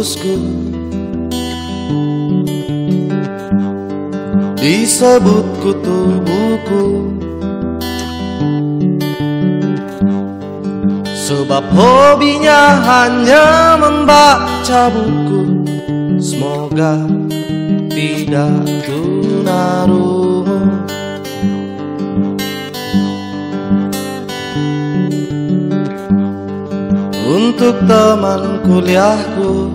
kampusku disebut kutu buku, sebab hobinya hanya membaca buku. Semoga tidak tunarungu. Untuk teman kuliahku,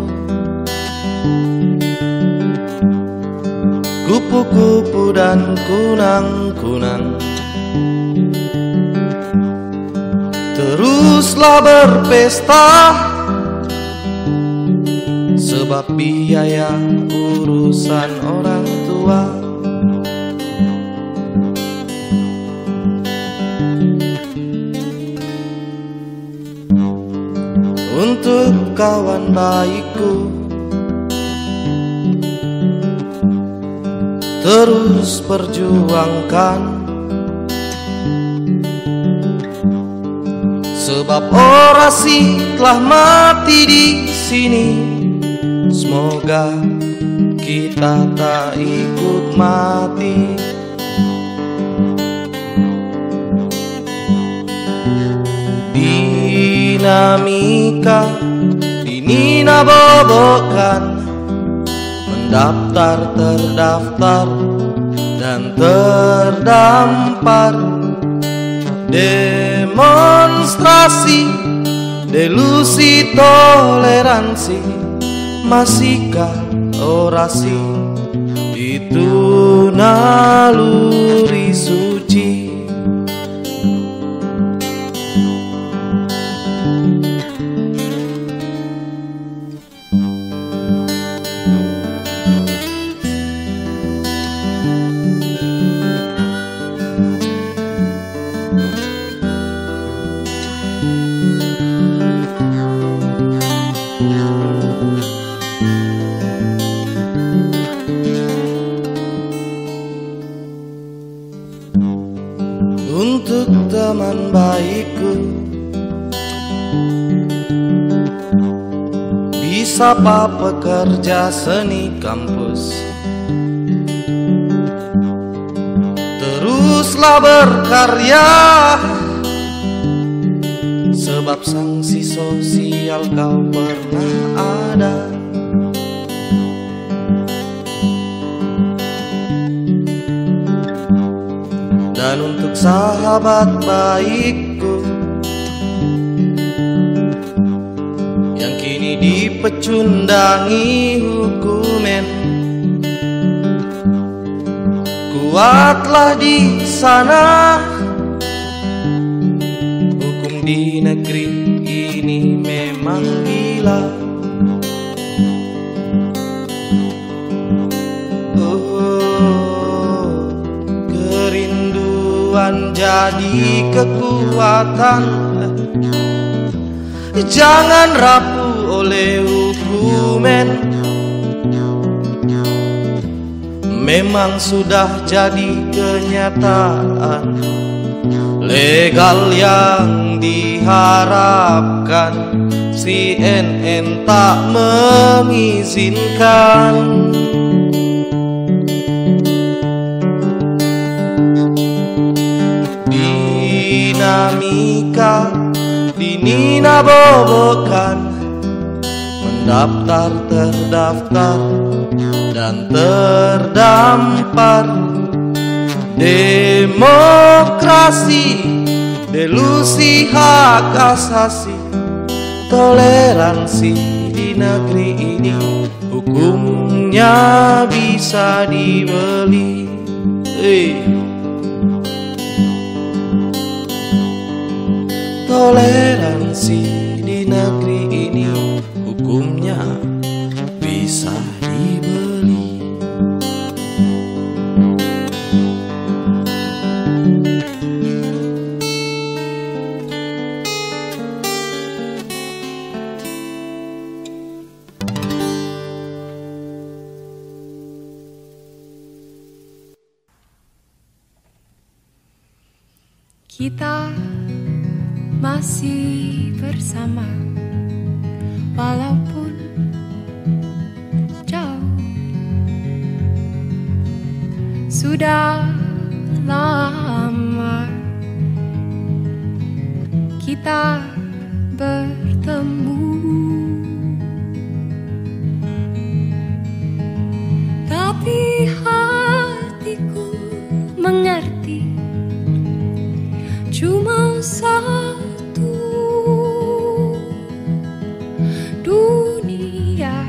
kupu-kupu dan kunang-kunang, teruslah berpesta, sebab biaya urusan orang tua. Untuk kawan baikku, terus perjuangkan, sebab orasi telah mati di sini. Semoga kita tak ikut mati. Dinamika dinina bobokan, mendaftar, terdaftar, dan terdampar. Demonstrasi, delusi, toleransi, masihkah orasi itu naluri suci? Untuk teman baikku, disapa pekerja seni kampus, teruslah berkarya, sebab sanksi sosial kau pernah ada. Dan untuk sahabat baikku yang kini dipecundangi hukumen, kuatlah di sana. Hukum di negeri ini memang gila. Jadi kekuatan, jangan rapuh oleh hukuman. Memang sudah jadi kenyataan, legal yang diharapkan, CNN tak mengizinkan. Dinamika dinina bobokan, mendaftar, terdaftar, dan terdampar. Demokrasi, delusi, hak asasi, toleransi di negeri ini hukumnya bisa dibeli. Toleransi di negeri ini hukumnya bisa dibeli. Kita masih bersama, walaupun Sudah lama kita bertemu, tapi hatiku mengerti cuma satu dunia.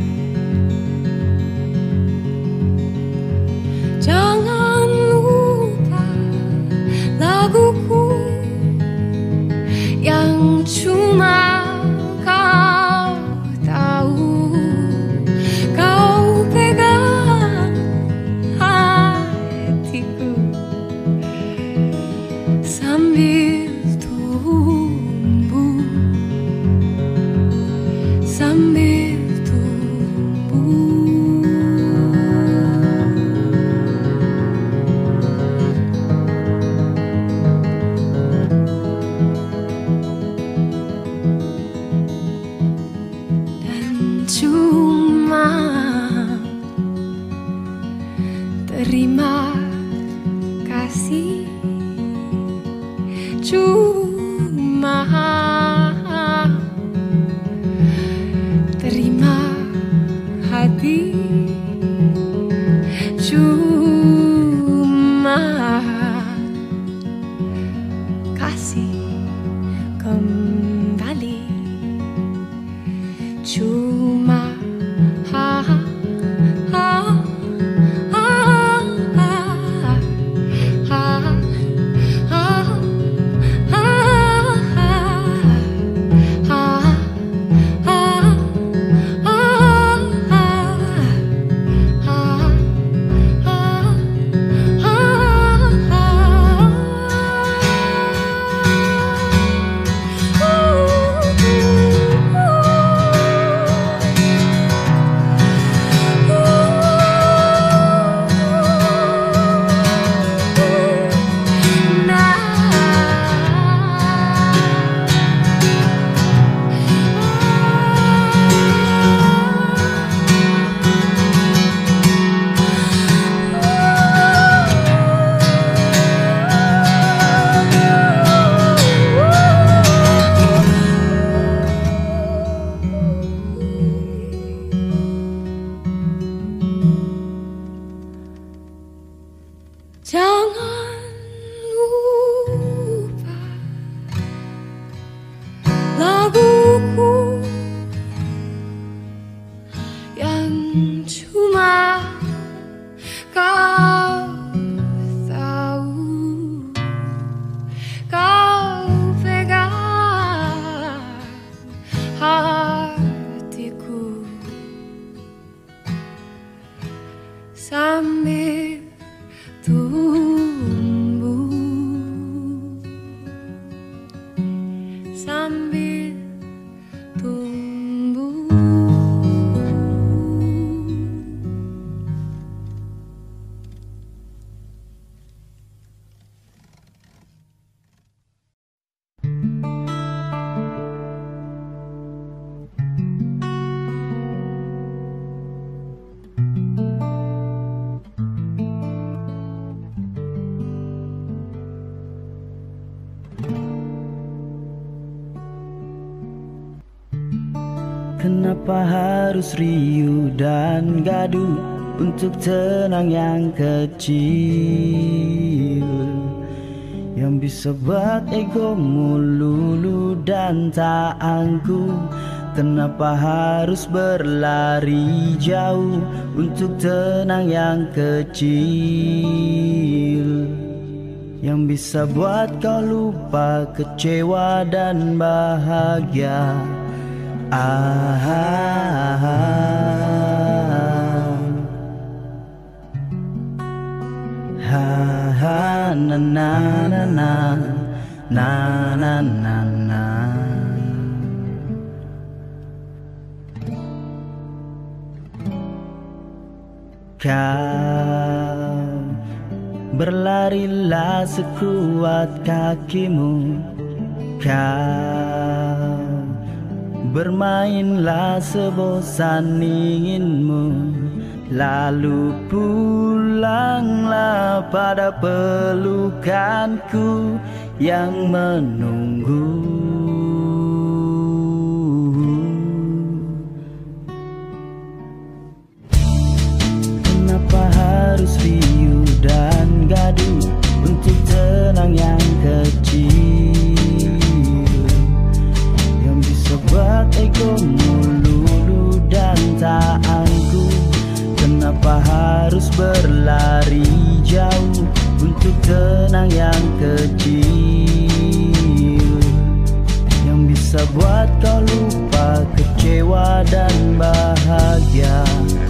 Jangan lupa laguku yang cuma kau tahu. Kau pegang hatiku sambil tumbuh, sambil tumbuh. Cuma terima kasih, cuma terima hati, cuma kasih kembali. Cuma ha ha ha ha ha Jangan lupa laguku yang cuma kau tahu. Kau pegang hatiku sambil tumbuh, sambil tumbuh. Kenapa harus riuh dan gaduh untuk tenang yang kecil, yang bisa buat egomu luluh dan tak angkuh? Kenapa harus berlari jauh untuk tenang yang kecil, yang bisa buat kau lupa kecewa dan bahagia? Na na na na na na na na. Kau berlarilah sekuat kakimu, kau bermainlah sebosan inginmu, lalu pulanglah pada pelukanku yang menunggu. Kenapa harus riuh dan gaduh untuk tenang yang kecil, yang bisa buat egomu luluh dan tak angkuh? Kenapa harus berlari jauh untuk tenang yang kecil, yang bisa buat kau lupa kecewa dan bahagia?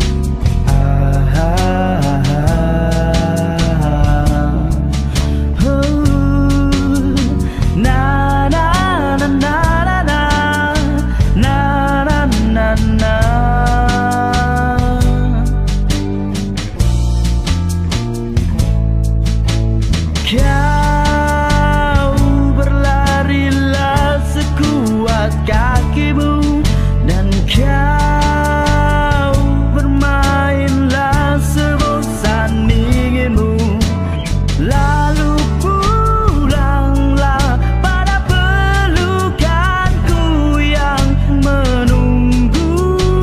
Kau berlarilah sekuat kakimu, dan kau bermainlah sebosan inginmu. Lalu pulanglah pada pelukanku yang menunggu.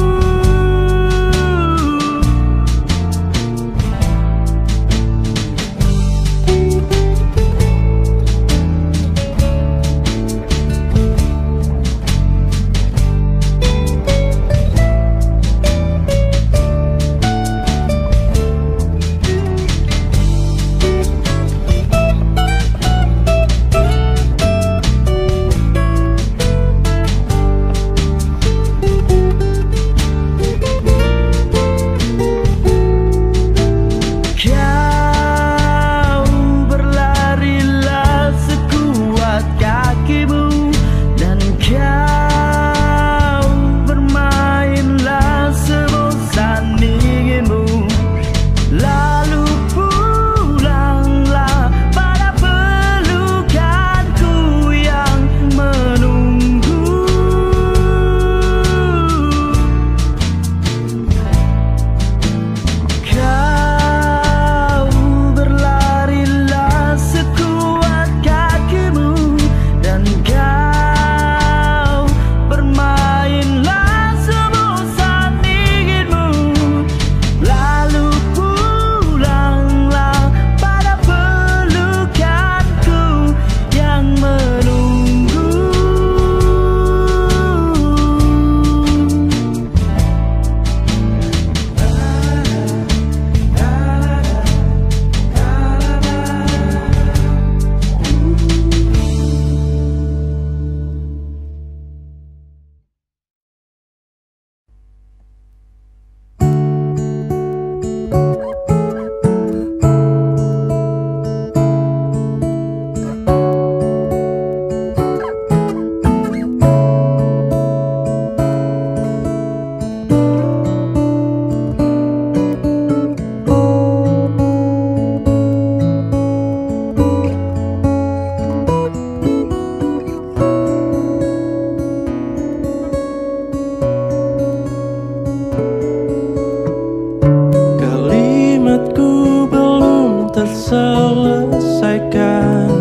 Selesaikan,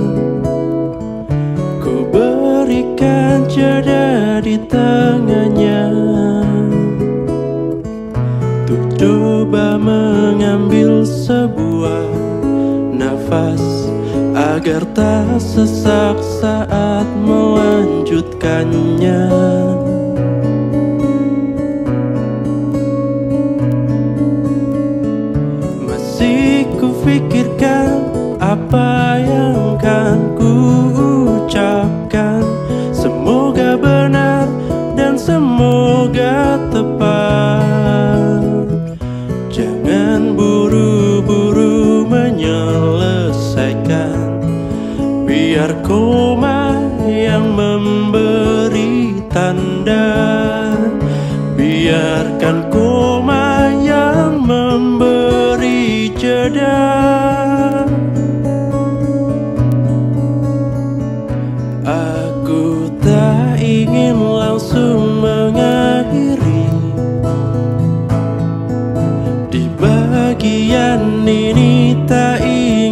ku berikan jeda di tengahnya, untuk coba mengambil sebuah nafas agar tak sesak saat melanjutkannya. Masih kufikirkan apa yang kan ku ucapkan. Semoga benar dan semoga tepat. Jangan buru-buru menyelesaikan, biar koma yang memberi tanda. Biarkan koma yang memberi jeda. Aku tak ingin langsung mengakhiri di bagian ini, tak ingin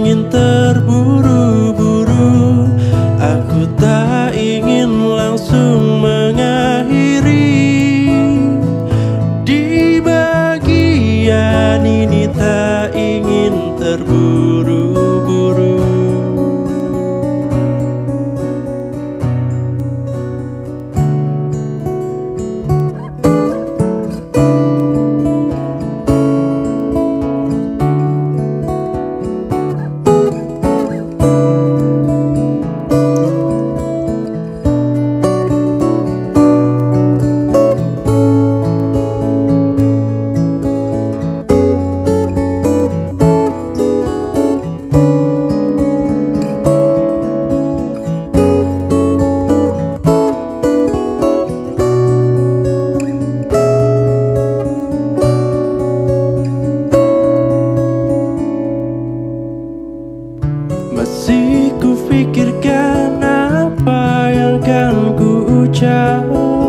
pikirkan apa yang kan ku ucap.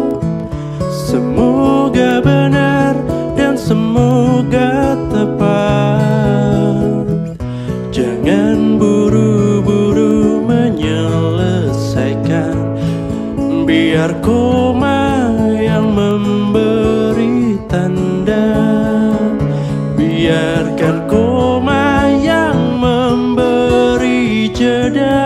Semoga benar dan semoga tepat. Jangan buru-buru menyelesaikan, biar koma yang memberi tanda. Biarkan koma yang memberi jeda.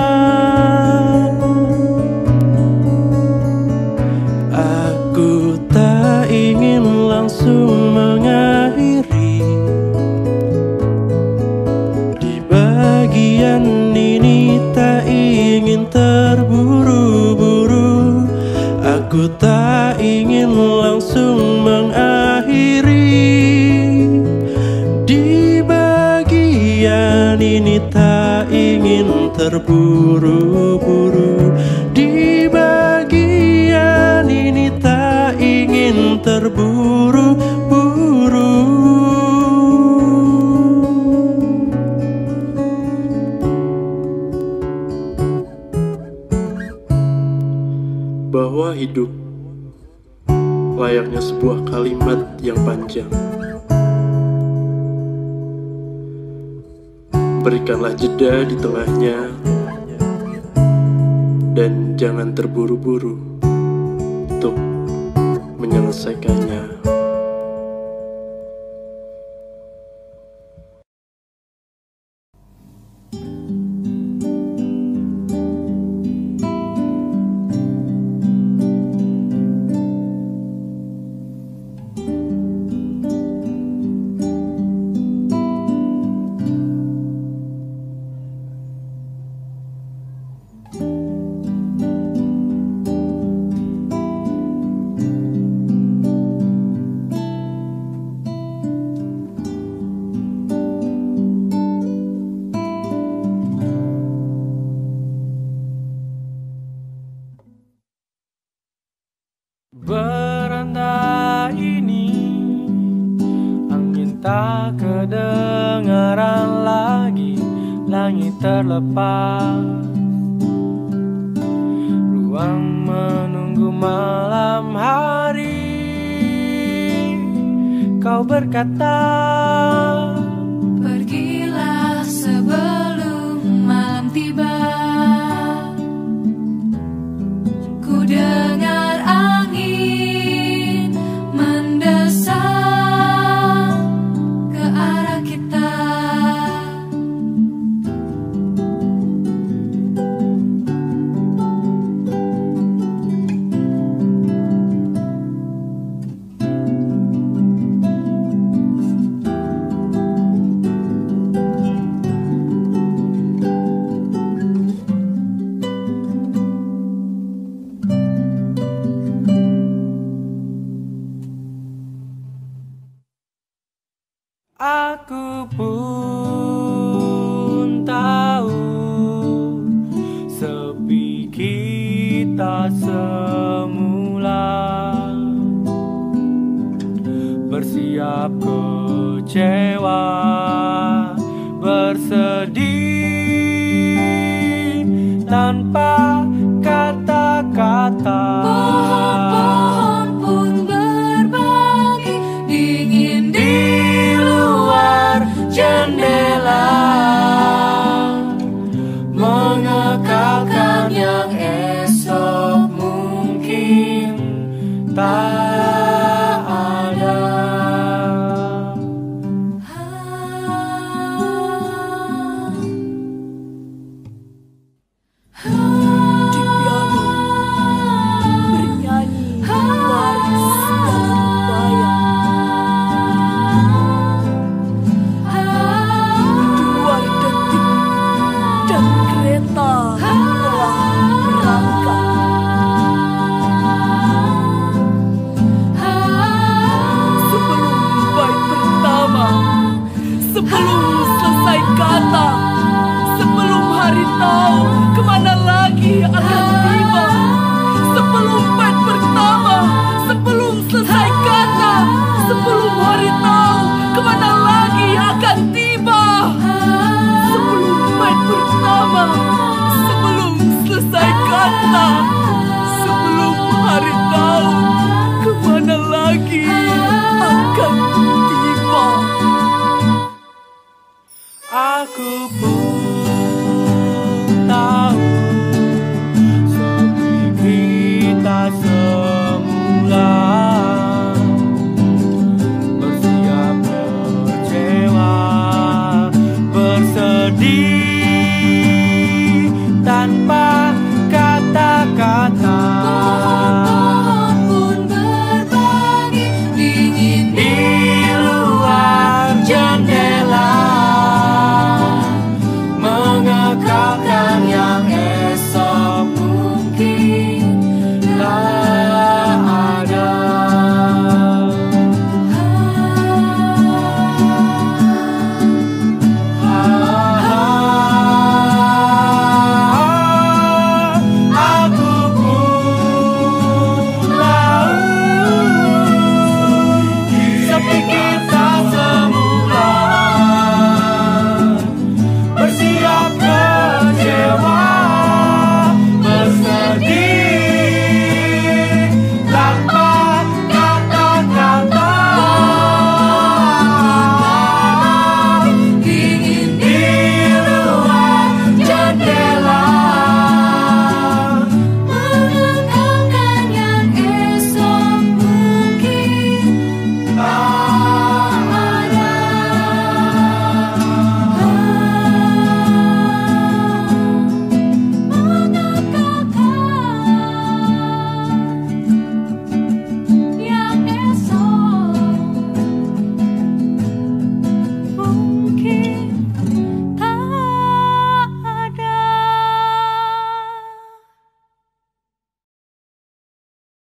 Aku tak ingin langsung mengakhiri. Di bagian ini tak ingin terburu-buru. Aku tak ingin langsung mengakhiri. Di bagian ini tak ingin terburu-buru. Di bagian ini tak ingin terburu-buru. Bahwa hidup layaknya sebuah kalimat yang panjang. Berikanlah jeda di tengahnya, dan jangan terburu-buru untuk menyelesaikannya. Beranda ini angin tak kedengaran lagi, langit terlepas, ruang menunggu malam hari. Kau berkata, pergilah sebelum malam tiba. Ku dengar angin mendesak ke arah kita. aku pun tahu sepi kita semula, bersiap kecewa, bersedih tanpa kata-kata. Pohon-pohon pun berbagi dingin di luar jendela, mengekalkan yang esok mungkin tak ada. Di piano bernyanyi waris dari bayang. 2 detik dan kereta telah berangkat. Sebelum bait pertama, sebelum selesai kata, sebelum hari tahu kemana lagi akan tiba. Sebelum bait pertama, sebelum selesai kata, sebelum hari tahu kemana lagi akan tiba. Sebelum bait pertama, selesai kata, sebelum hari tahu kemana lagi akan tiba. Aku pun tahu sepi kita semula, bersiap kecewa, bersedih.